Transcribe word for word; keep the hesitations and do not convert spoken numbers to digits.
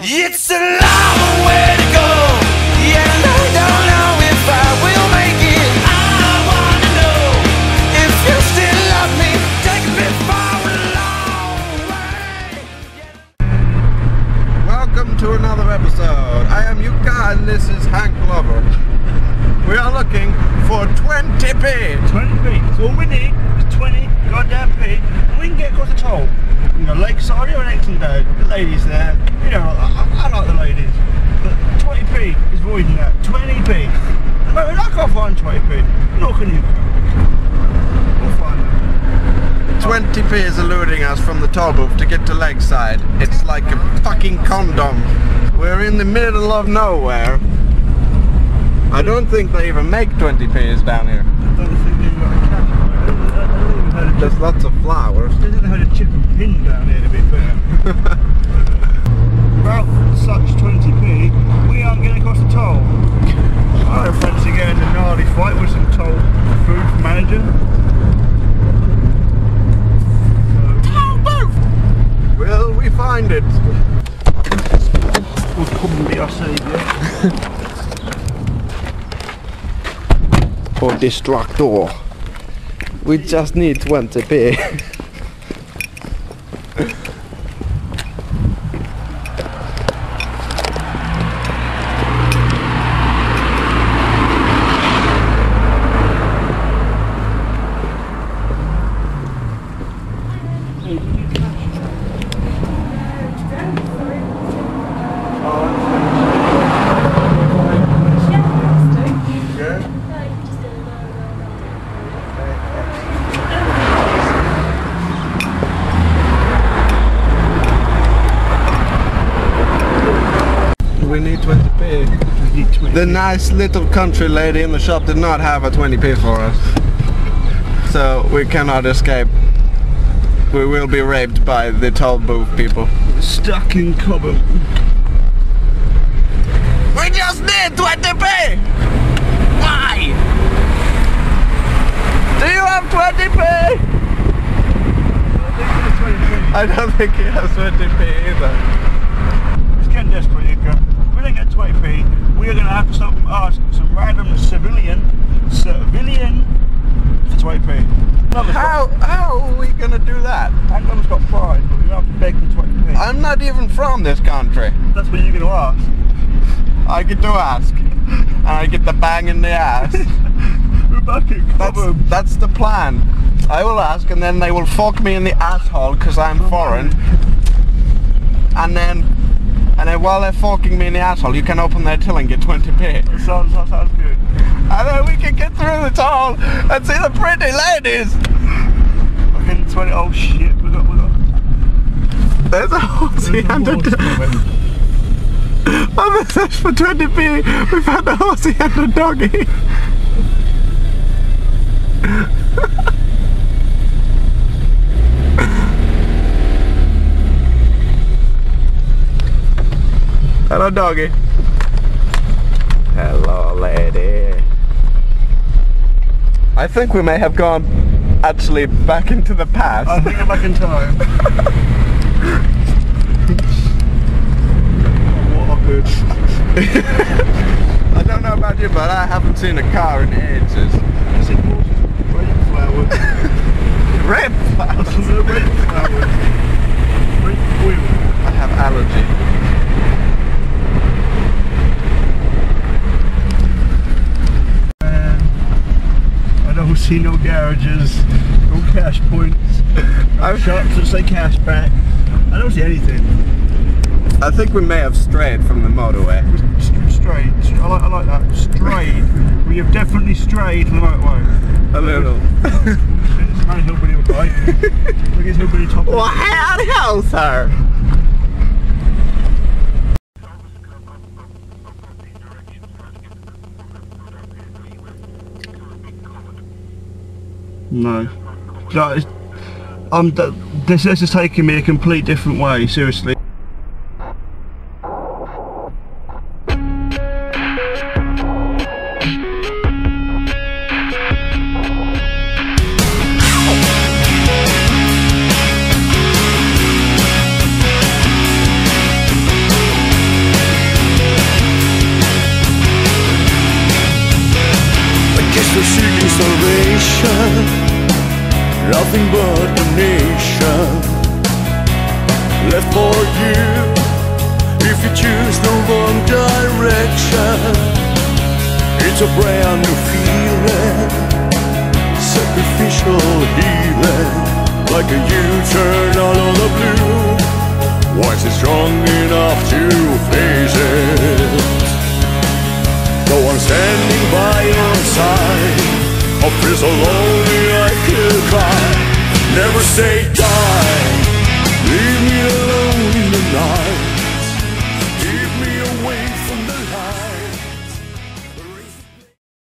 It's a long way to go, yeah, and I don't know if I will make it. I wanna know if you still love me. Take me for a long way. Welcome to another episode. I am Yuka and this is Hank Lover. We are looking for twenty p. twenty p. So all we need is twenty goddamn p. And we can get across the toll. You know, Lakeside or Exondale. The ladies there. You know, I, I, I like the ladies. But twenty p is voiding that. twenty p. But I can't find twenty p. Nor can you. We'll find it. twenty p is eluding us from the toll booth to get to Lakeside. It's like a fucking condom. We're in the middle of nowhere. I don't think they even make twenty p's down here. I don't think they've got a cash. I don't even heard of There's lots of flowers. I didn't know how to chip and pin down here, to be fair. Without such twenty p, we aren't getting across the toll. I don't fancy getting a gnarly fight with some toll food manager. Toll booth! Will we find it? Will probably be our saviour. Or Distractor. We just need twenty p. We need twenty p. We need twenty. The nice little country lady in the shop did not have a twenty p for us. So we cannot escape. We will be raped by the toll booth people. Stuck in Cobham. We just need twenty p! Why? Do you have twenty p? I don't think he has twenty p either. It's getting desperate, Yuka. If we don't get twenty p, we are going to have to stop and ask some random civilian, civilian for twenty p. How, how are we gonna do that? Hank got pride, but we're going to have to beg for twenty p. I'm not even from this country. That's what you're going to ask. I get to ask. And I get the bang in the ass. We're back in That's, Cobham. that's the plan. I will ask and then they will fuck me in the asshole because I'm foreign. And then, and then while they're fucking me in the asshole, you can open their till and get twenty p. That sounds, that sounds good. And then we can get through the toll and see the pretty ladies. Fucking twenty, oh shit, we got, we got. There's a horsey and a doggy. On the search for twenty p, we found a horsey and a doggy. Hello, doggy. Hello, lady. I think we may have gone actually back into the past. I think I'm back in time. What a bitch. I don't know about you, but I haven't seen a car in ages. Is it rain flowers? Red flowers. Rain flowers. Rain oil. I have allergy. I don't see no garages, no cash points, no shops that say cash back. I don't see anything. I think we may have strayed from the motorway. St strayed. I like, I like that. Strayed. We have definitely strayed from the motorway. A little. It's a man hillbilly with a bike. Look at his hillbilly top. Well, howdy ho, sir. No. No, it's, I'm, this, this is taking me a complete different way, seriously. left for you. If you choose the wrong direction, it's a brand new feeling, sacrificial healing, like a U-turn out of the blue. Was it strong enough to face it? Though I'm standing by your side, I feel so lonely I could cry. Never say die, leave me alone in the night.